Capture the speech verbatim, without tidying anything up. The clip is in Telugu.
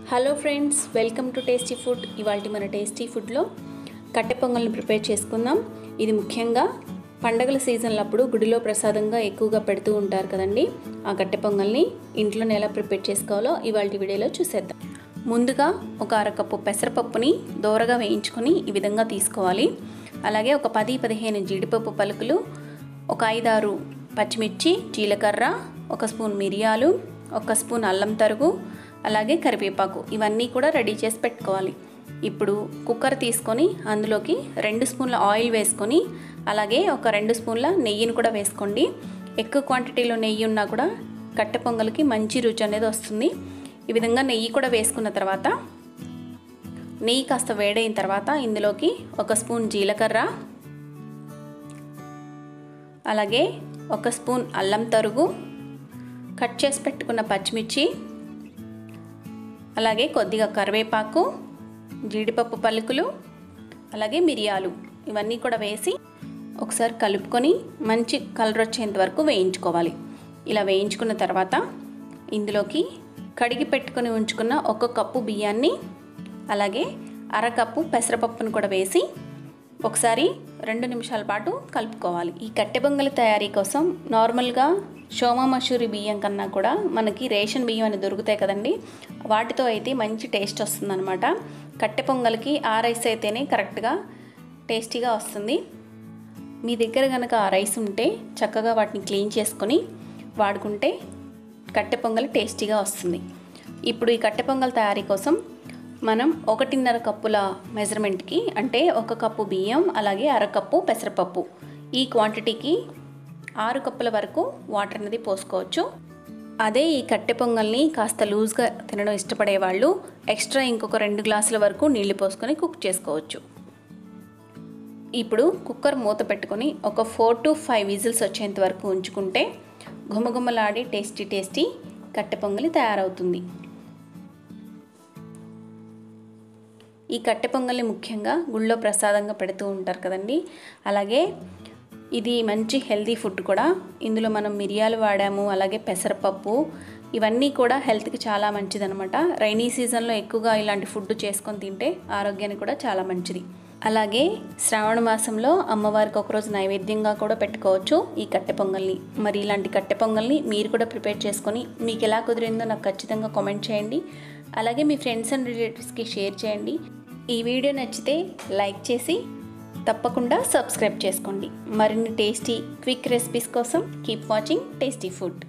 Hello friends, welcome to tasty food. ఇవాళ మన టేస్టీ ఫుడ్లో కట్టె పొంగల్ని ప్రిపేర్ చేసుకుందాం. ఇది ముఖ్యంగా పండగల సీజన్లప్పుడు గుడిలో ప్రసాదంగా ఎక్కువగా పెడుతూ ఉంటారు కదండి. ఆ కట్టె పొంగల్ని ఇంట్లోనే ఎలా ప్రిపేర్ చేసుకోవాలో ఇవాళ వీడియోలో చూసేద్దాం. ముందుగా ఒక అరకప్పు పెసరపప్పుని దోరగా వేయించుకొని ఈ విధంగా తీసుకోవాలి. అలాగే ఒక పది పదిహేను జీడిపప్పు పలుకులు, ఒక ఐదారు పచ్చిమిర్చి, జీలకర్ర, ఒక స్పూన్ మిరియాలు, ఒక స్పూన్ అల్లం తరుగు, అలాగే కరివేపాకు ఇవన్నీ కూడా రెడీ చేసి పెట్టుకోవాలి. ఇప్పుడు కుక్కర్ తీసుకొని అందులోకి రెండు స్పూన్ల ఆయిల్ వేసుకొని అలాగే ఒక రెండు స్పూన్ల నెయ్యిని కూడా వేసుకోండి. ఎక్కువ క్వాంటిటీలో నెయ్యి ఉన్నా కూడా కట్టె పొంగల్కి మంచి రుచి అనేది వస్తుంది. ఈ విధంగా నెయ్యి కూడా వేసుకున్న తర్వాత నెయ్యి కాస్త వేడైన తర్వాత ఇందులోకి ఒక స్పూన్ జీలకర్ర, అలాగే ఒక స్పూన్ అల్లం తరుగు, కట్ చేసి పెట్టుకున్న పచ్చిమిర్చి, అలాగే కొద్దిగా కరివేపాకు, జీడిపప్పు పలుకులు, అలాగే మిరియాలు ఇవన్నీ కూడా వేసి ఒకసారి కలుపుకొని మంచి కలర్ వచ్చేంత వరకు వేయించుకోవాలి. ఇలా వేయించుకున్న తర్వాత ఇందులోకి కడిగి పెట్టుకొని ఉంచుకున్న ఒక కప్పు బియ్యాన్ని అలాగే అరకప్పు పెసరపప్పును కూడా వేసి ఒకసారి రెండు నిమిషాల పాటు కలుపుకోవాలి. ఈ కట్టె పొంగలి తయారీ కోసం నార్మల్గా సోమా మసూరి బియ్యం కన్నా కూడా మనకి రేషన్ బియ్యం అని దొరుకుతాయి కదండి, వాటితో అయితే మంచి టేస్ట్ వస్తుందన్నమాట. కట్టె పొంగల్కి ఆ రైస్ అయితేనే కరెక్ట్గా టేస్టీగా వస్తుంది. మీ దగ్గర కనుక ఆ రైస్ ఉంటే చక్కగా వాటిని క్లీన్ చేసుకొని వాడుకుంటే కట్టె పొంగల్ టేస్టీగా వస్తుంది. ఇప్పుడు ఈ కట్టె పొంగల్ తయారీ కోసం మనం ఒకటిన్నర కప్పుల మెజర్మెంట్కి అంటే ఒక కప్పు బియ్యం అలాగే అరకప్పు పెసరపప్పు ఈ క్వాంటిటీకి ఆరు కప్పుల వరకు వాటర్ అనేది పోసుకోవచ్చు. అదే ఈ కట్టె పొంగల్ని కాస్త లూజ్గా తినడం ఇష్టపడే వాళ్ళు ఎక్స్ట్రా ఇంకొక రెండు గ్లాసుల వరకు నీళ్లు పోసుకొని కుక్ చేసుకోవచ్చు. ఇప్పుడు కుక్కర్ మూత పెట్టుకొని ఒక ఫోర్ టు ఫైవ్ విజిల్స్ వచ్చేంత వరకు ఉంచుకుంటే గుమగుమలాడి టేస్టీ టేస్టీ కట్టె పొంగలి తయారవుతుంది. ఈ కట్టె పొంగల్ని ముఖ్యంగా గుళ్ళో ప్రసాదంగా పెడుతూ ఉంటారు కదండి. అలాగే ఇది మంచి హెల్తీ ఫుడ్ కూడా. ఇందులో మనం మిరియాలు వాడాము, అలాగే పెసరపప్పు ఇవన్నీ కూడా హెల్త్కి చాలా మంచిదనమాట. రైనీ సీజన్లో ఎక్కువగా ఇలాంటి ఫుడ్ చేసుకొని తింటే ఆరోగ్యానికి కూడా చాలా మంచిది. అలాగే శ్రావణ మాసంలో అమ్మవారికి ఒకరోజు నైవేద్యంగా కూడా పెట్టుకోవచ్చు ఈ కట్టె పొంగల్ని. మరి ఇలాంటి కట్టె పొంగల్ని మీరు కూడా ప్రిపేర్ చేసుకొని మీకు ఎలా కుదిరిందో నాకు ఖచ్చితంగా కామెంట్ చేయండి. అలాగే మీ ఫ్రెండ్స్ అండ్ రిలేటివ్స్కి షేర్ చేయండి. ఈ వీడియో నచ్చితే లైక్ చేసి తప్పకుండా సబ్స్క్రైబ్ చేసుకోండి. మరిన్ని టేస్టీ క్విక్ రెసిపీస్ కోసం కీప్ వాచింగ్ టేస్టీ ఫుడ్.